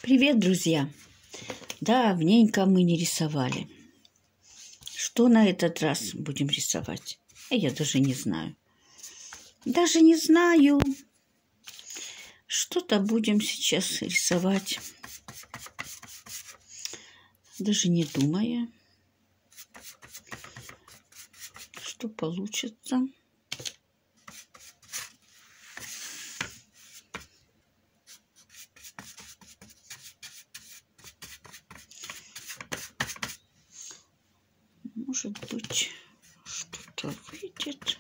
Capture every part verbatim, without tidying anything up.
Привет, друзья! Давненько мы не рисовали. Что на этот раз будем рисовать? Я даже не знаю. Даже не знаю. Что-то будем сейчас рисовать. Даже не думая, что получится. Может быть, что-то выйдет.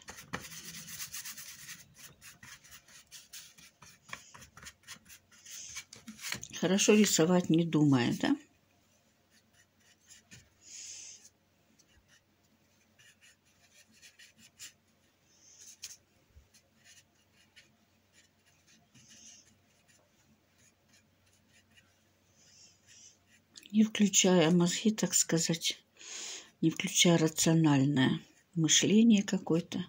Хорошо рисовать, не думая, да? Не включая мозги, так сказать, не включая рациональное мышление какое-то.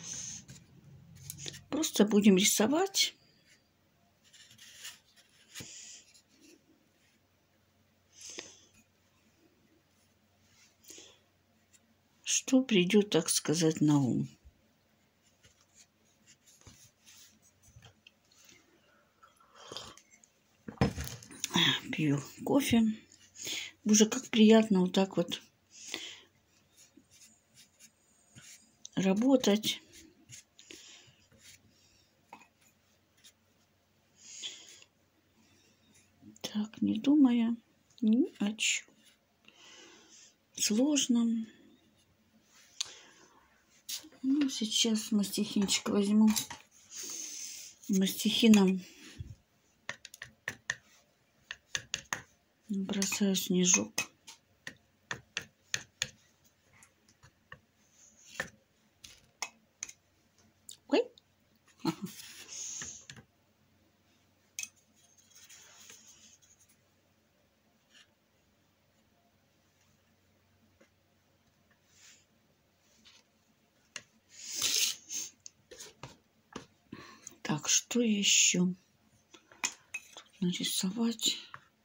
Просто будем рисовать. Что придет, так сказать, на ум. Пью кофе. Боже, как приятно вот так вот работать. Так, не думая ни о чем сложном. Ну, сейчас мастихинчик возьму. Мастихином бросаю снежок. Ой. Ага. Так, что еще тут нарисовать?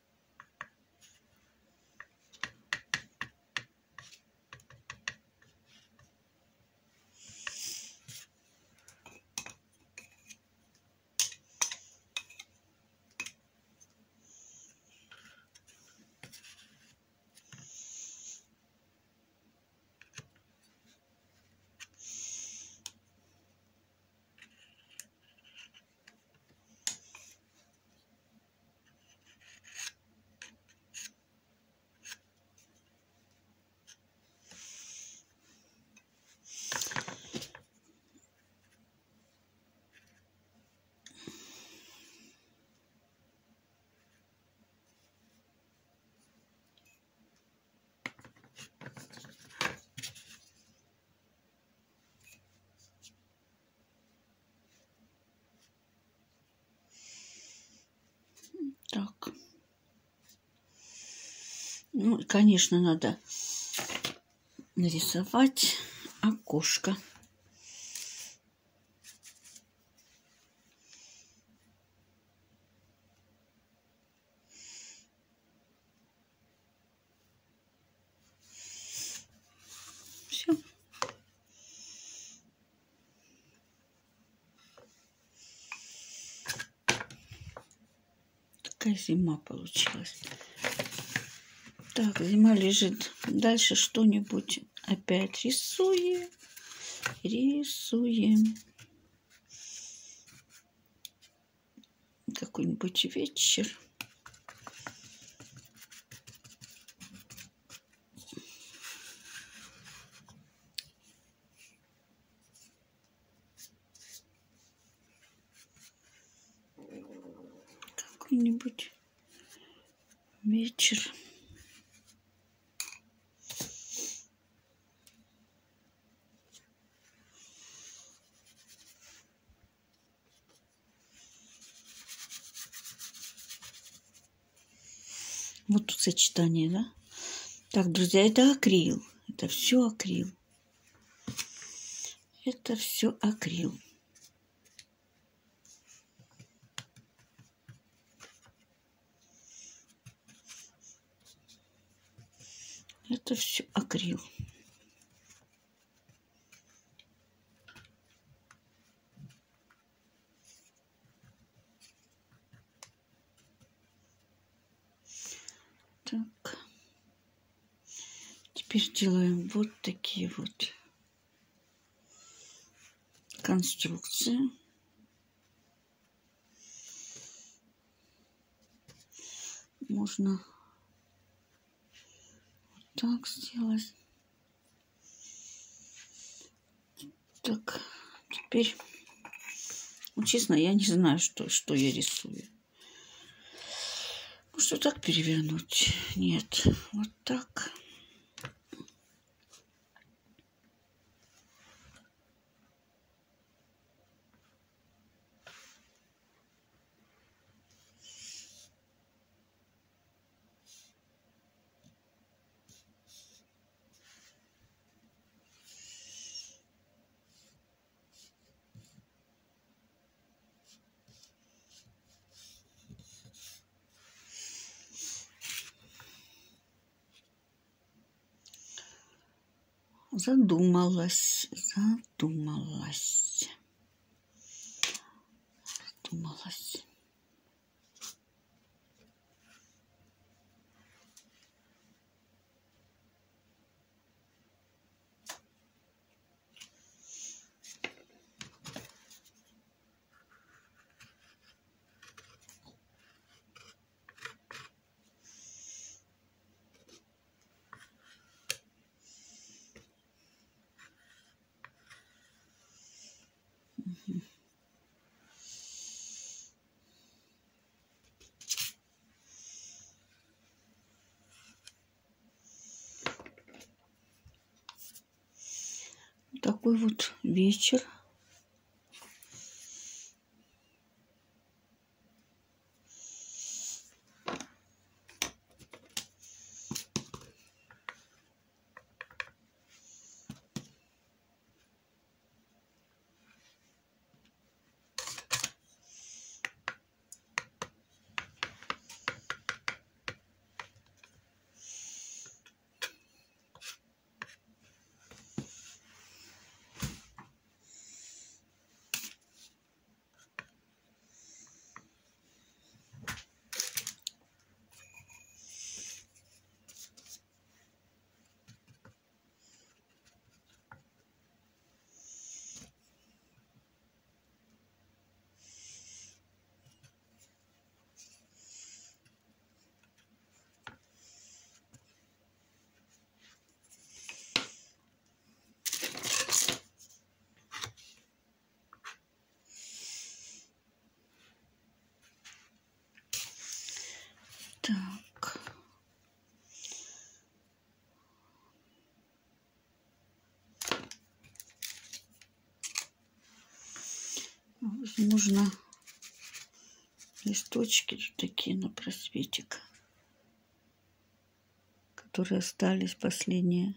Так. Ну, конечно, надо нарисовать окошко. Все. Такая зима получилась. Так, зима лежит. Дальше что-нибудь опять рисуем. Рисуем. Какой-нибудь вечер. Какой-нибудь вечер. Вот тут сочетание, да? Так, друзья, это акрил. Это все акрил. Это все акрил. Это все акрил. Так. Теперь делаем вот такие вот конструкции. Можно вот так сделать. Так, теперь, ну, честно, я не знаю, что, что я рисую. Может, вот так перевернуть? Нет, вот так. Задумалась, задумалась, задумалась. Такой вот вечер. Так. Возможно, листочки такие на просветик, которые остались последние.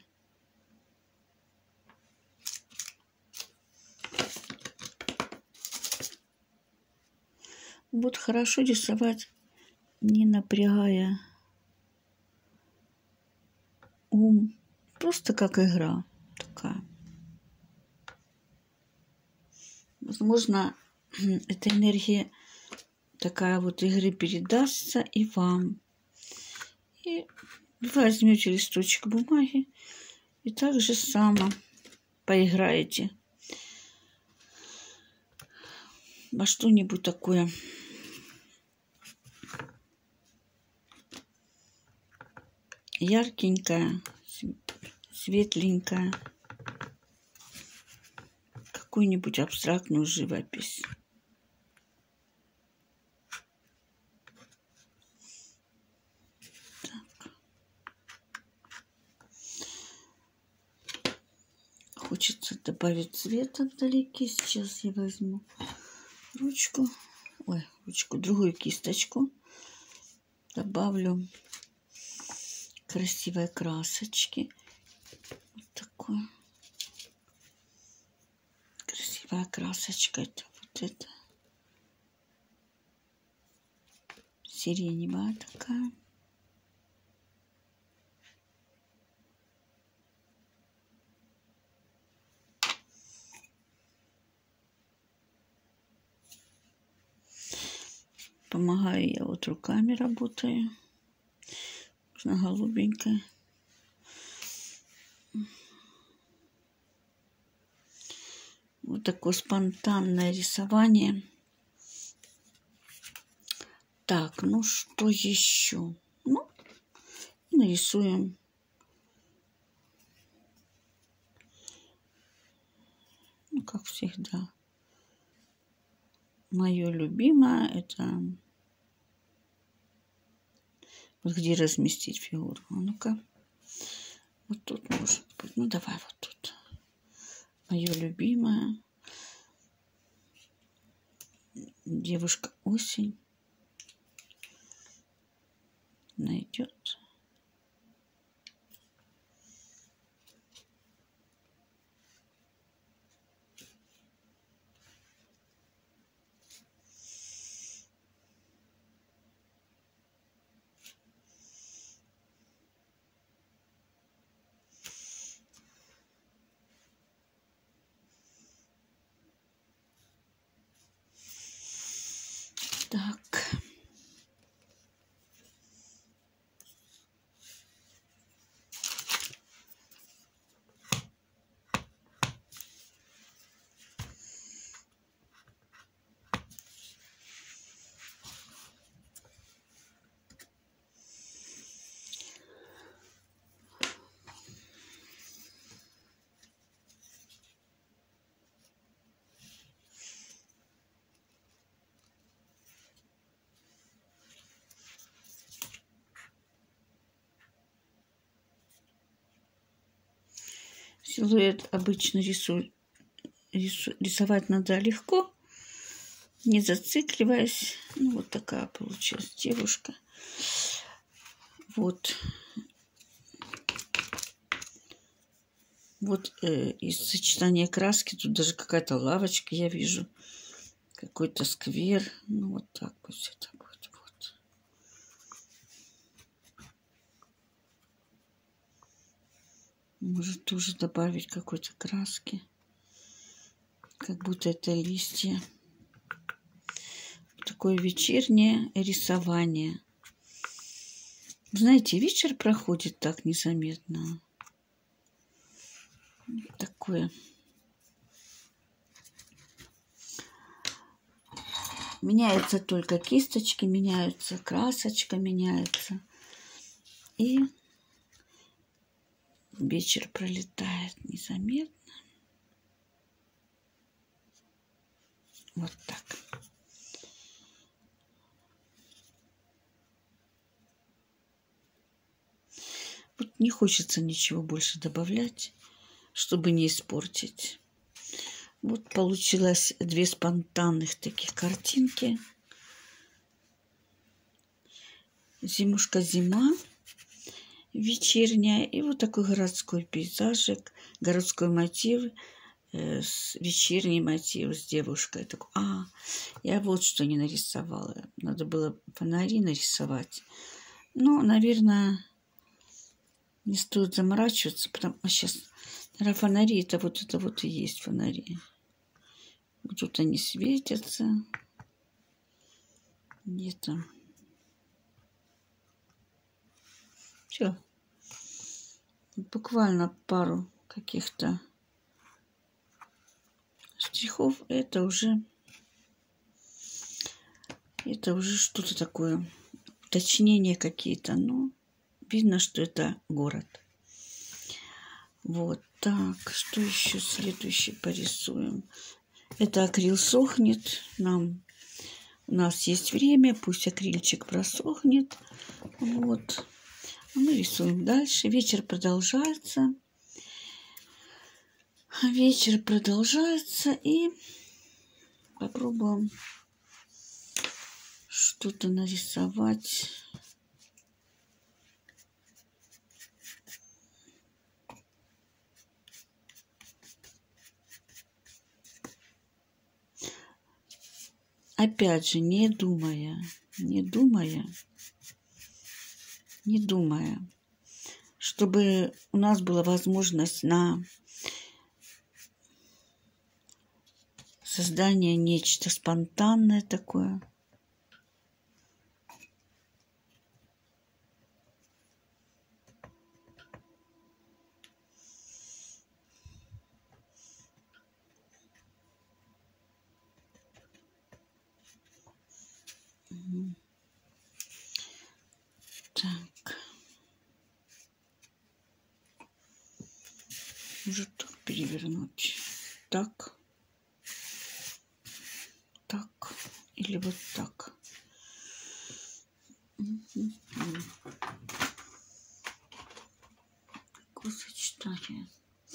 Вот хорошо рисовать, не напрягая ум. Просто как игра такая. Возможно, эта энергия такая вот игры передастся и вам. И возьмете листочек бумаги и так же само поиграете во что-нибудь такое яркенькое, светленькое, какую-нибудь абстрактную живопись. Так. Хочется добавить цвета вдалеке. Сейчас я возьму ручку, ой, ручку, другую кисточку, добавлю красивой красочки. Вот такой. Красивая красочка. Это вот это. Сиреневая такая. помогаю я вот руками работаю. Нужно голубенькая. Вот такое спонтанное рисование. Так, ну что еще? Ну, нарисуем. Ну, как всегда. Мое любимое это вот где разместить фигуру. А ну-ка. Вот тут может быть. Ну, давай вот тут. Мое любимое. Девушка осень. Найдет. Так. Силуэт обычно рисую, рису, рисовать надо легко, не зацикливаясь. Ну, вот такая получилась девушка. Вот. Вот э, из сочетания краски тут даже какая-то лавочка, я вижу. Какой-то сквер. Ну, вот так пусть это будет. Вот. Может тоже добавить какой-то краски. Как будто это листья. Такое вечернее рисование. Знаете, вечер проходит так незаметно. Такое. Меняются только кисточки, меняются красочка, меняется. И вечер пролетает незаметно. Вот так. Вот не хочется ничего больше добавлять, чтобы не испортить. Вот получилось две спонтанных таких картинки. Зимушка-зима вечерняя. И вот такой городской пейзажик, городской мотив, э, с, вечерний мотив с девушкой. Так, а, я вот что не нарисовала. Надо было фонари нарисовать. Ну, наверное, не стоит заморачиваться, потому что сейчас, наверное, фонари, это вот это вот и есть фонари. Вот тут они светятся. Где-то. Все. Буквально пару каких-то штрихов. Это уже, это уже что-то такое. Уточнения какие-то. Но видно, что это город. Вот так. Что еще следующее порисуем? Это акрил сохнет. Нам, у нас есть время. Пусть акрильчик просохнет. Вот. Мы рисуем дальше. Вечер продолжается. Вечер продолжается. И попробуем что-то нарисовать. Опять же, не думая, не думая, не думая, чтобы у нас была возможность на создание нечто спонтанное такое. Может так перевернуть. Так. Так. Или вот так. Какое сочетание.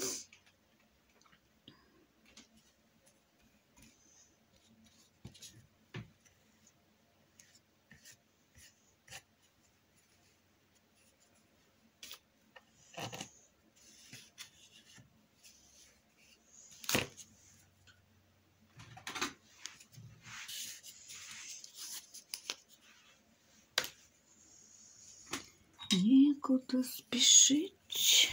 Некуда спешить.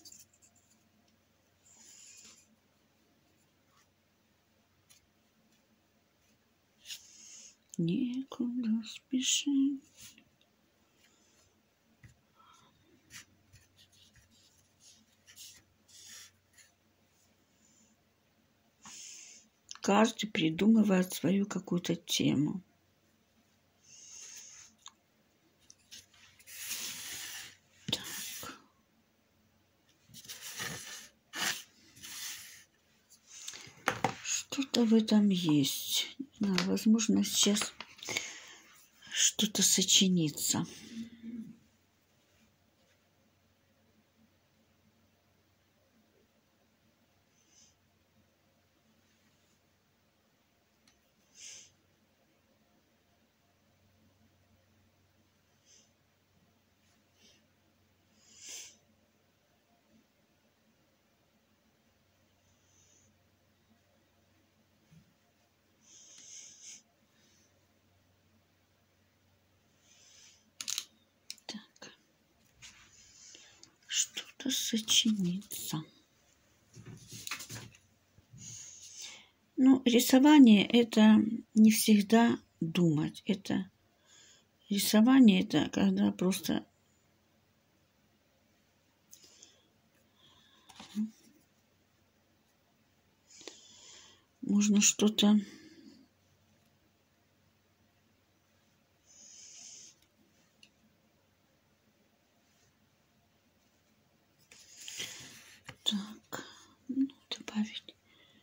Некуда спешить. Каждый придумывает свою какую-то тему. Так. Что-то в этом есть. Не знаю, возможно, сейчас что-то сочинится. Так. Что-то сочинится. Ну, рисование — это не всегда думать. Это рисование — это когда просто можно что-то так, ну, добавить.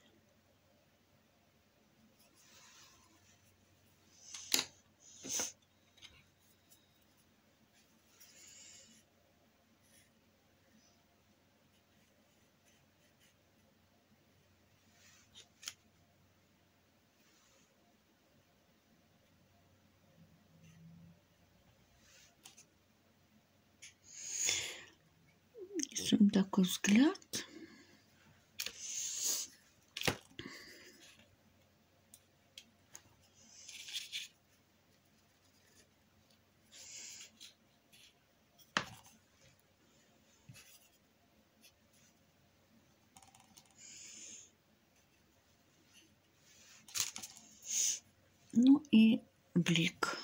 Рисуем такой взгляд. Ну и блик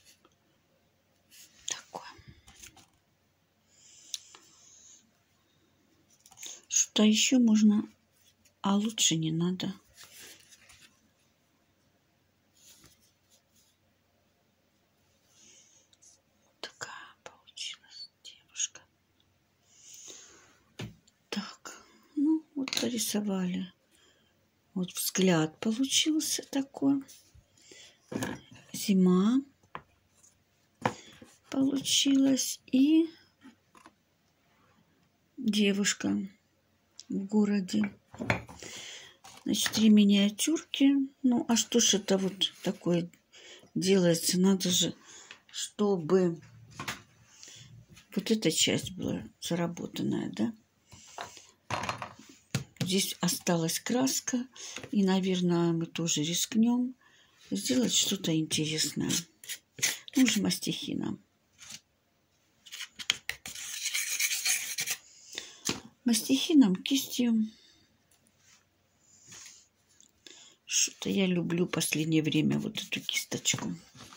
такой. Что еще можно, а лучше не надо. Такая получилась девушка. Так, ну вот порисовали. Вот взгляд получился такой. Зима получилась и девушка в городе. Значит, три миниатюрки. Ну, а что ж это вот такое делается? Надо же, чтобы вот эта часть была заработанная, да? Здесь осталась краска. И, наверное, мы тоже рискнем сделать что-то интересное. Ну, же мастихином. Мастихином, кистью. Что-то я люблю в последнее время вот эту кисточку.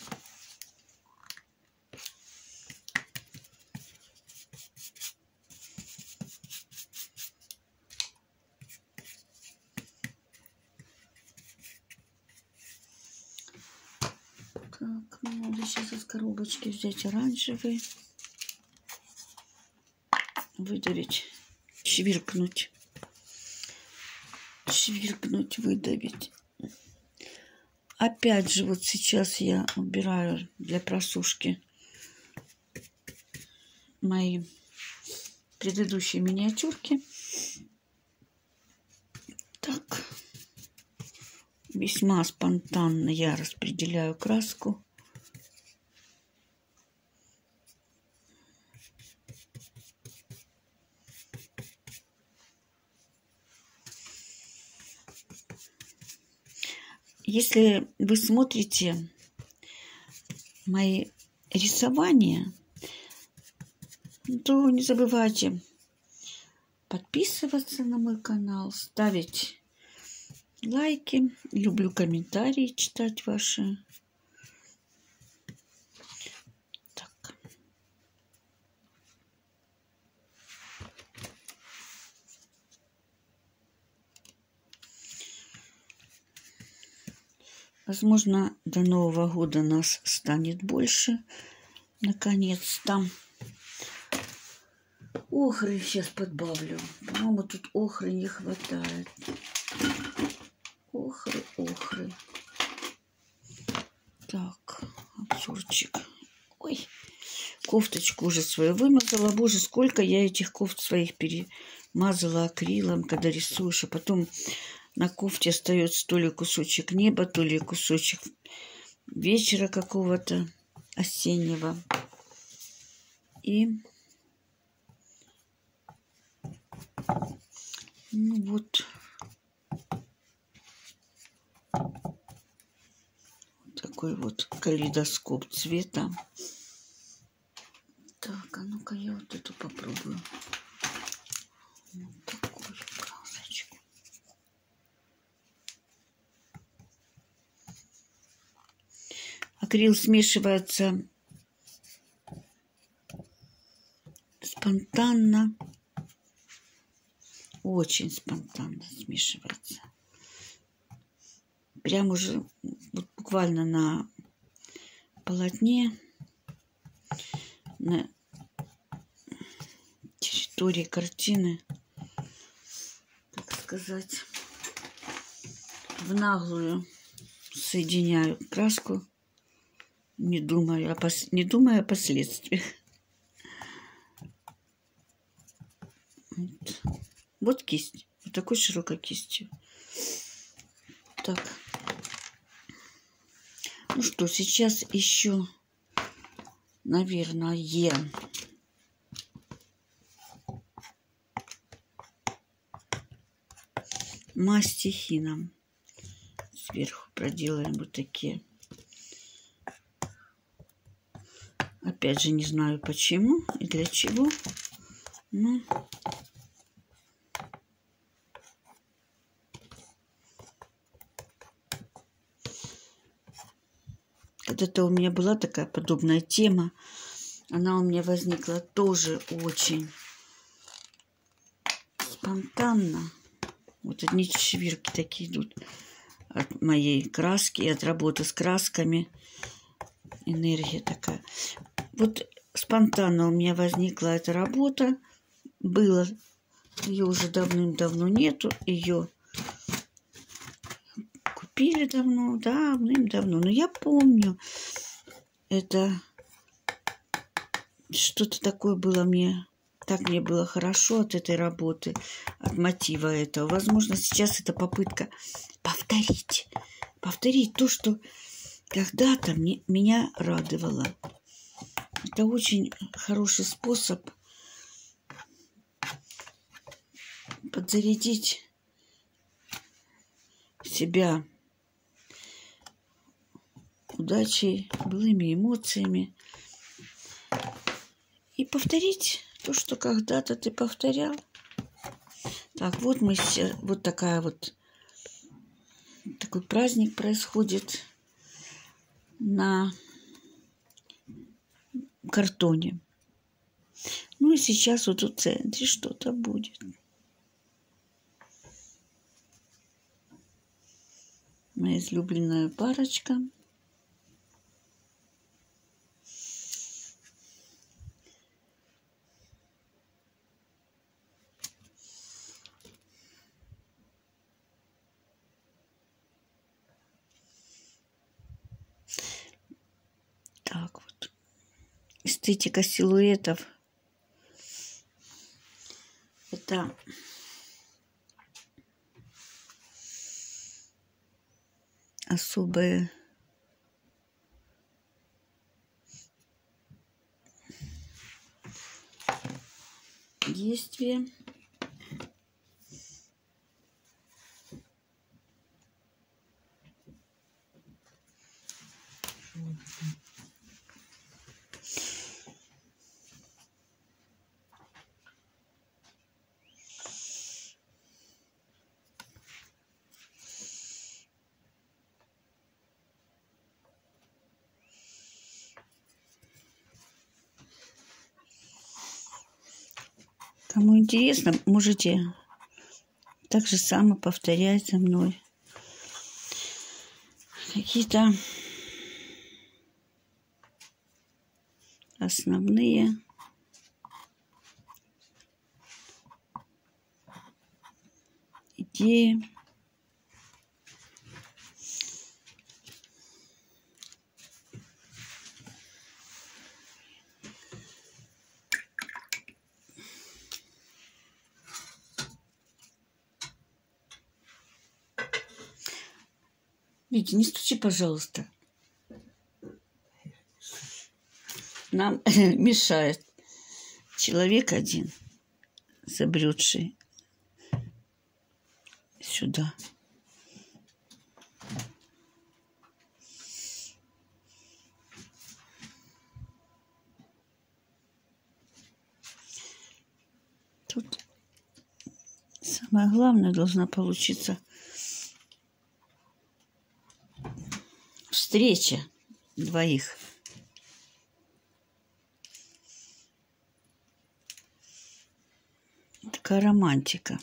Так, мне надо сейчас из коробочки взять оранжевый, выдавить, чвиркнуть. швиркнуть, выдавить. Опять же, вот сейчас я убираю для просушки мои предыдущие миниатюрки. Так, весьма спонтанно я распределяю краску. Если вы смотрите мои рисования, то не забывайте подписываться на мой канал, ставить лайки. Люблю комментарии читать ваши. Так. Возможно, до Нового года нас станет больше. Наконец-то. Охры сейчас подбавлю. По-моему, тут охры не хватает. Охры, охры. Так, обзорчик. Ой, кофточку уже свою вымазала. Боже, сколько я этих кофт своих перемазала акрилом, когда рисуешь. А потом на кофте остается то ли кусочек неба, то ли кусочек вечера какого-то осеннего. И ну вот. Такой вот калейдоскоп цвета. Так, а ну-ка я вот эту попробую. Вот такую красочку. Акрил смешивается спонтанно. Очень спонтанно смешивается. Прям уже вот буквально на полотне, на территории картины, так сказать, в наглую соединяю краску, не думая о, пос... не думая о последствиях. Вот. Вот кисть. Вот такой широкой кистью. Так. Ну что, сейчас еще, наверное, мастихином сверху проделаем вот такие. Опять же, не знаю почему и для чего, но когда-то у меня была такая подобная тема. Она у меня возникла тоже очень спонтанно. Вот одни чешвирки такие идут от моей краски, от работы с красками. Энергия такая. Вот спонтанно у меня возникла эта работа. Было. Ее уже давным-давно нету. Ее купили давно, давным-давно. Но я помню, это что-то такое было мне, так мне было хорошо от этой работы, от мотива этого. Возможно, сейчас это попытка повторить, повторить то, что когда-то мне, меня радовало. Это очень хороший способ подзарядить себя удачей, былыми эмоциями и повторить то, что когда-то ты повторял. Так, вот мы сейчас, вот такая вот, такой праздник происходит на картоне. Ну и сейчас вот в центре что-то будет. Моя излюбленная парочка. так вот. Эстетика силуэтов. Это особое действие. Кому интересно, можете так же само повторять за мной. Какие-то основные идеи. Витя, не стучи, пожалуйста. Нам мешает человек один, забредший сюда. Тут самое главное должна получиться встреча двоих. Такая романтика.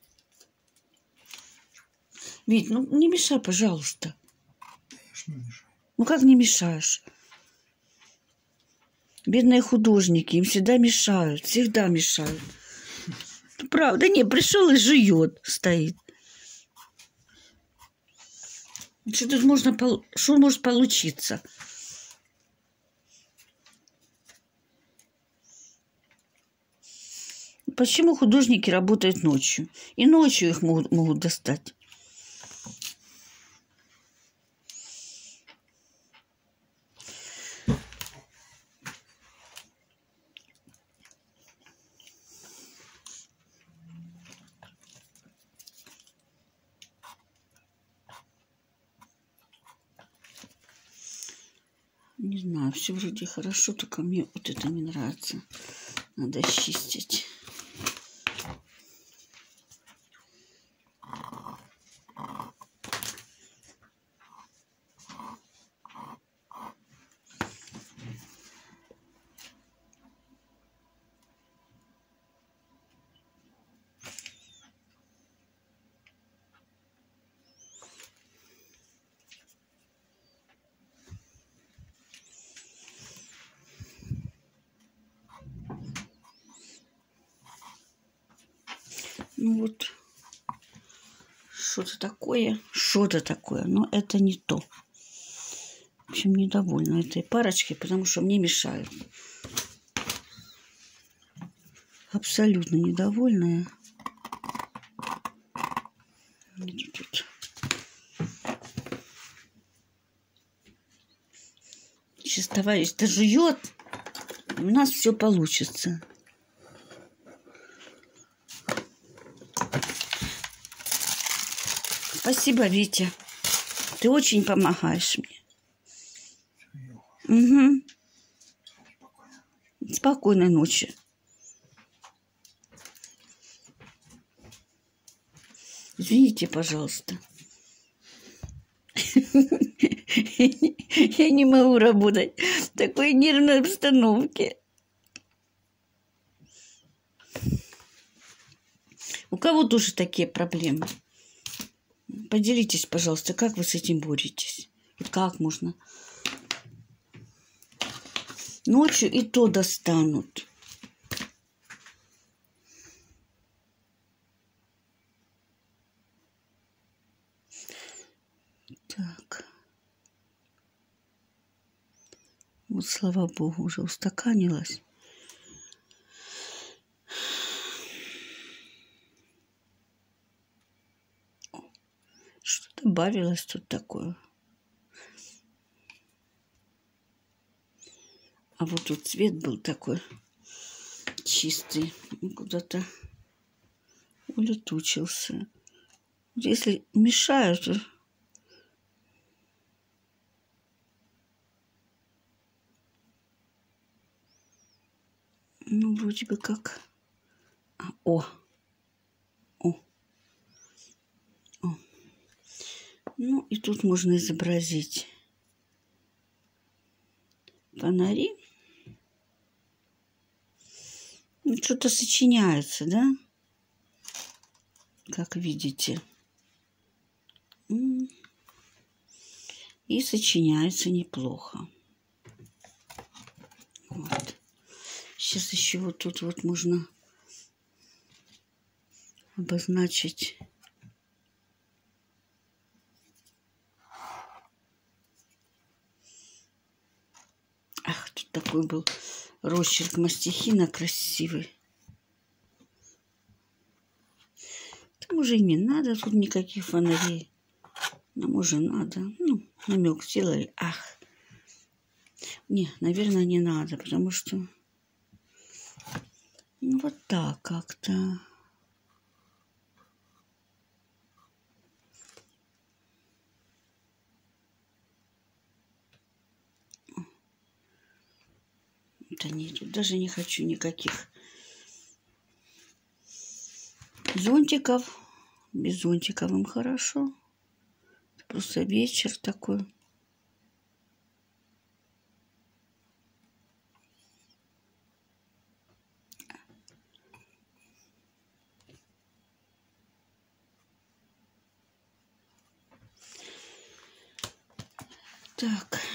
Вить, ну не мешай, пожалуйста. Я ж не мешаю. Ну как не мешаешь? Бедные художники, им всегда мешают, всегда мешают. Ну, правда, не, пришел и жует, стоит. Что тут можно, что может получиться? Почему художники работают ночью? И ночью их могут, могут достать. Не знаю, все вроде хорошо, только мне вот это не нравится. Надо чистить. Ну вот, что-то такое, что-то такое, но это не то. В общем, недовольна этой парочкой, потому что мне мешают. Абсолютно недовольная. Тут. Сейчас товарищ-то жует, у нас все получится. Спасибо, Витя. Ты очень помогаешь мне. Угу. Спокойной ночи. Извините, пожалуйста. Я не могу работать в такой нервной обстановке. У кого тоже такие проблемы? Поделитесь, пожалуйста, как вы с этим боретесь? И как можно? Ночью и то достанут. Так. Вот, слава богу, уже устаканилась. Что добавилось тут такое? А вот тут цвет был такой чистый, куда-то улетучился. Если мешаю, то ну, вроде бы как... А, о! О! О! Ну, и тут можно изобразить фонари. Ну, что-то сочиняется, да? Как видите. И сочиняется неплохо. Вот. Сейчас еще вот тут вот можно обозначить. Ах, тут такой был росчерк мастихина красивый. Там уже и не надо тут никаких фонарей. Нам уже надо. Ну, намек сделали. Ах. Не, наверное, не надо, потому что... Ну, вот так как-то. Да нет, тут даже не хочу никаких зонтиков. Без зонтиков им хорошо. Просто вечер такой. Так.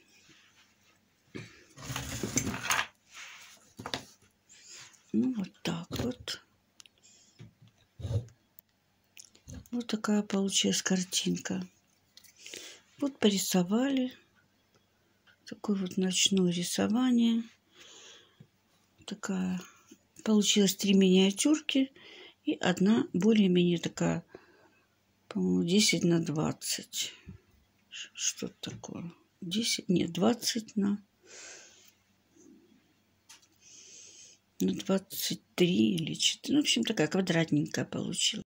Ну, вот так вот. Вот такая получилась картинка. Вот порисовали. Такое вот ночное рисование. Такая. Получилось три миниатюрки. И одна более-менее такая, по-моему, десять на двадцать. Что-то такое. десять, нет, двадцать на... на двадцать три или четыре. Ну, в общем, такая квадратненькая получилась.